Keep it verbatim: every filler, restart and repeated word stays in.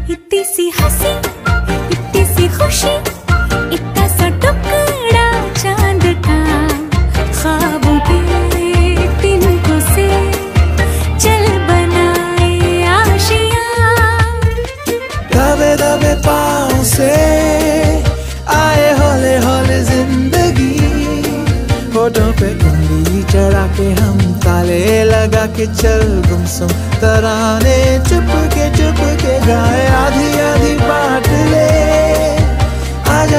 इतनी सी हंसी, इतनी सी खुशी, इतना सा टुकड़ा चांद का, ख्वाबों के तिनकों से चल बनाए आशियां। दबे दबे पाँव से आए हौले हौले जिंदगी, होठों पे उंगली चढ़ा के हम ताले लगा के चल गुमसुम तराने चुप के चुप के गाए, आधी आधी बात ले।